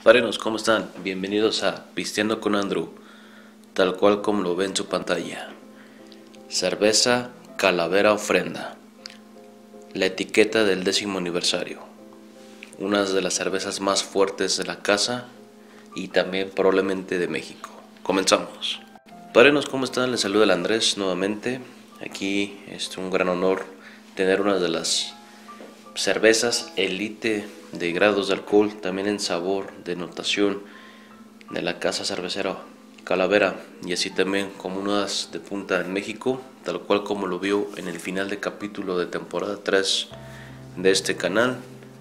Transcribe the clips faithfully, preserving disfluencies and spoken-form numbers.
Padrinos, ¿cómo están? Bienvenidos a Pisteando con Andrew, tal cual como lo ve en su pantalla. Cerveza Calavera Ofrenda, la etiqueta del décimo aniversario. Una de las cervezas más fuertes de la casa y también probablemente de México. Comenzamos. Padrinos, ¿cómo están? Les saluda el Andrés nuevamente. Aquí es un gran honor tener una de las cervezas elite de grados de alcohol, también en sabor, de notación, de la casa cervecera Calavera, y así también como unas de punta en México, tal cual como lo vio en el final de capítulo de temporada tres de este canal.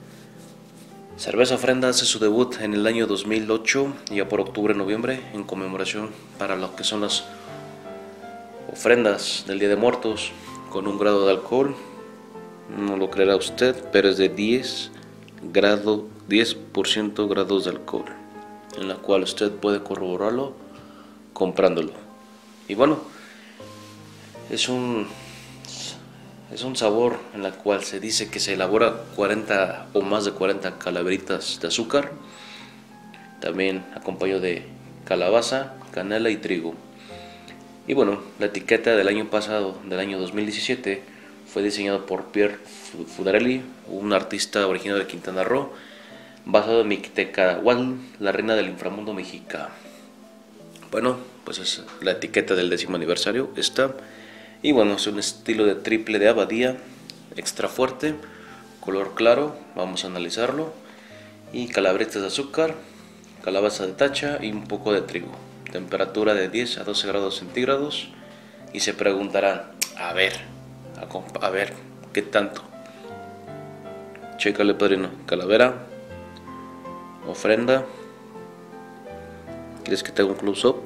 Cerveza Ofrenda hace su debut en el año dos mil ocho, ya por octubre-noviembre, en conmemoración para lo que son las ofrendas del Día de Muertos, con un grado de alcohol, no lo creerá usted, pero es de diez grado, diez por ciento grados de alcohol, en la cual usted puede corroborarlo comprándolo. Y bueno, es un es un sabor en la cual se dice que se elabora cuarenta o más de cuarenta calaveritas de azúcar, también acompañado de calabaza, canela y trigo. Y bueno, la etiqueta del año pasado, del año dos mil diecisiete, fue diseñado por Pierre Fudarelli, un artista originario de Quintana Roo, basado en Mictecahuatl, la reina del inframundo mexica. Bueno, pues es la etiqueta del décimo aniversario, esta. Y bueno, es un estilo de triple de abadía, extra fuerte, color claro, vamos a analizarlo. Y calaveritas de azúcar, calabaza de tacha y un poco de trigo. Temperatura de diez a doce grados centígrados. Y se preguntarán, a ver, a, a ver, ¿qué tanto? Chécale, padrino. Calavera, ofrenda. ¿Quieres que te haga un close-up?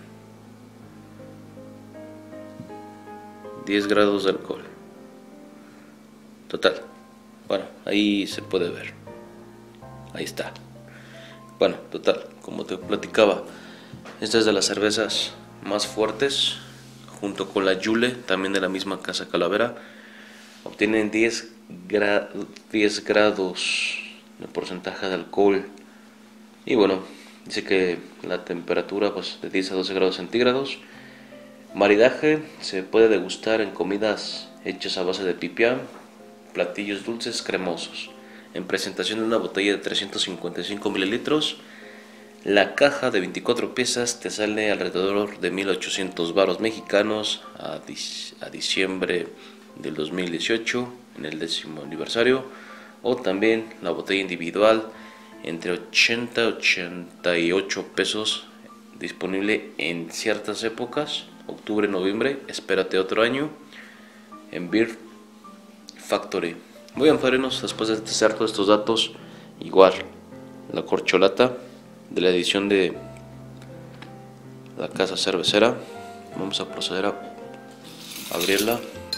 diez grados de alcohol. Total. Bueno, ahí se puede ver. Ahí está. Bueno, total, como te platicaba, esta es de las cervezas más fuertes, junto con la Yule, también de la misma casa Calavera. Obtienen diez, gra diez grados de porcentaje de alcohol. Y bueno, dice que la temperatura pues de diez a doce grados centígrados. Maridaje se puede degustar en comidas hechas a base de pipián, platillos dulces cremosos. En presentación de una botella de trescientos cincuenta y cinco mililitros, la caja de veinticuatro piezas te sale alrededor de mil ochocientos varos mexicanos a, a diciembre del dos mil dieciocho, en el décimo aniversario. O también la botella individual entre ochenta y ochenta y ocho pesos, disponible en ciertas épocas, octubre, noviembre, espérate otro año, en Beer Factory. Muy bien, padrinos, después de testear todos estos datos, igual la corcholata de la edición de la casa cervecera, vamos a proceder a abrirla.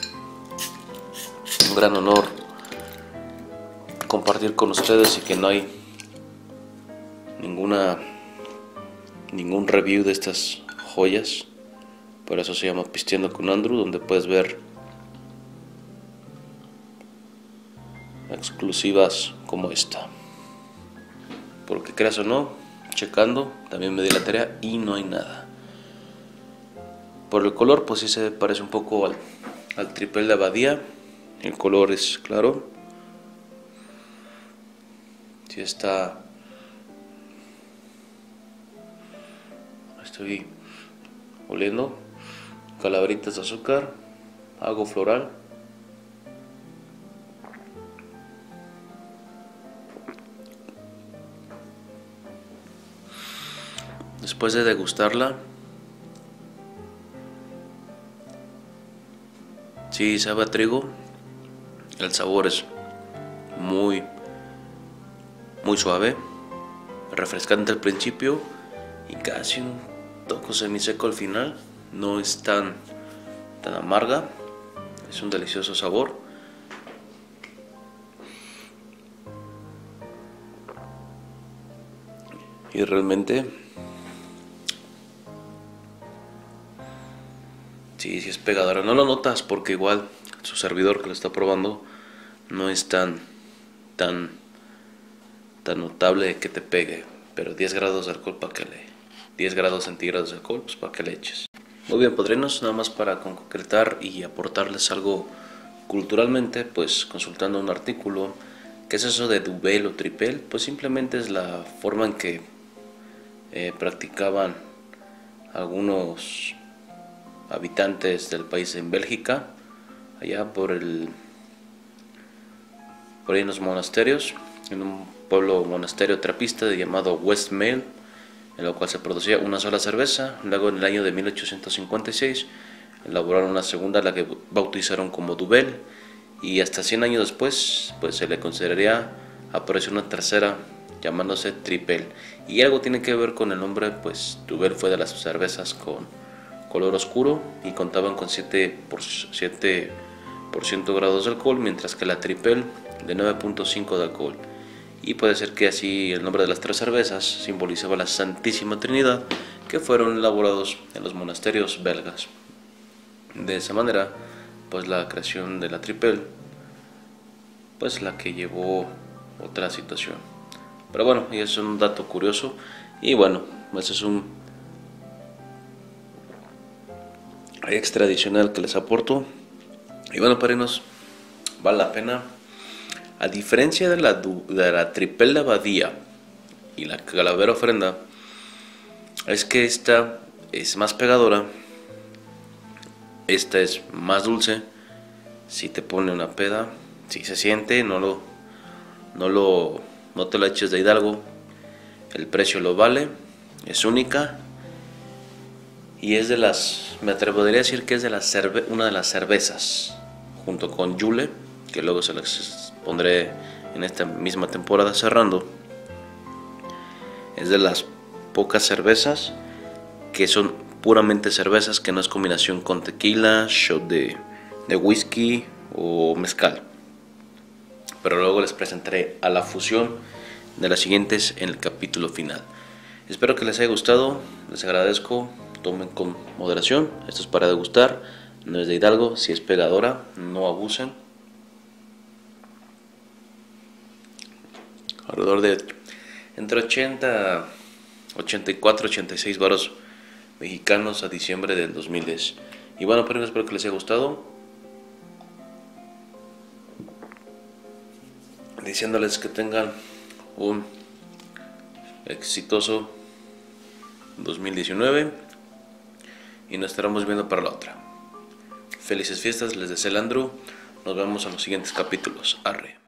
Un gran honor compartir con ustedes y que no hay ninguna ningún review de estas joyas. Por eso se llama Pisteando con Andrew, donde puedes ver exclusivas como esta. Porque creas o no, checando, también me di la tarea y no hay nada. Por el color, pues sí se parece un poco al, al triple de abadía. El color es claro. Sí está. Estoy oliendo calaveritas de azúcar, algo floral. Después de degustarla, sí sabe a trigo. El sabor es muy, muy suave, refrescante al principio y casi un toque semiseco al final. No es tan, tan amarga, es un delicioso sabor. Y realmente sí, sí es pegadora. No lo notas porque igual su servidor que lo está probando no es tan tan tan notable que te pegue, pero diez grados de alcohol para que le... diez grados centígrados de alcohol, pues para que le eches. Muy bien, padrinos, nada más para concretar y aportarles algo culturalmente, pues consultando un artículo. ¿Qué es eso de Duvel o Tripel? Pues simplemente es la forma en que eh, practicaban algunos habitantes del país en Bélgica, allá por el por ahí en los monasterios, en un pueblo monasterio trapista llamado Westmalle, en lo cual se producía una sola cerveza. Luego, en el año de mil ochocientos cincuenta y seis, elaboraron una segunda, la que bautizaron como Duvel, y hasta cien años después pues se le consideraría apareció una tercera llamándose Tripel, y algo tiene que ver con el nombre, pues Duvel fue de las cervezas con color oscuro y contaban con siete por ciento grados de alcohol, mientras que la Tripel de nueve punto cinco de alcohol. Y puede ser que así el nombre de las tres cervezas simbolizaba la Santísima Trinidad, que fueron elaborados en los monasterios belgas. De esa manera, pues la creación de la Tripel, pues la que llevó otra situación. Pero bueno, y es un dato curioso. Y bueno, ese es un extra adicional que les aporto. Y bueno, padrinos, vale la pena. A diferencia de la, de la Tripel de Abadía y la Calavera Ofrenda, es que esta es más pegadora, esta es más dulce. Si te pone una peda, si se siente, no lo, no lo, no te lo eches de Hidalgo. El precio lo vale, es única y es de las, me atrevería a decir que es de las cerve, una de las cervezas, junto con Yule, que luego se las pondré en esta misma temporada cerrando. Es de las pocas cervezas que son puramente cervezas, que no es combinación con tequila, shot de, de whisky o mezcal. Pero luego les presentaré a la fusión de las siguientes en el capítulo final. Espero que les haya gustado, les agradezco, tomen con moderación, esto es para degustar, no es de Hidalgo, si es pegadora, no abusen. Alrededor de entre ochenta, ochenta y cuatro, ochenta y seis varos mexicanos a diciembre del dos mil diez. Y bueno, pero espero que les haya gustado, diciéndoles que tengan un exitoso dos mil diecinueve y nos estaremos viendo para la otra. Felices fiestas, les deseo el Andrew. Nos vemos en los siguientes capítulos. Arre.